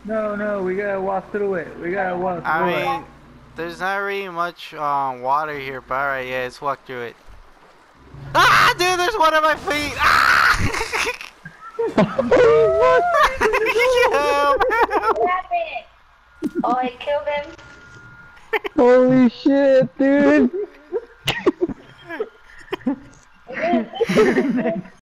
No, we gotta walk through it. We gotta walk through it. I mean, there's not really much water here, but alright, yeah, let's walk through it. Ah, dude, there's one on my feet! Ah! What happened? Oh, I killed him. Holy shit, dude!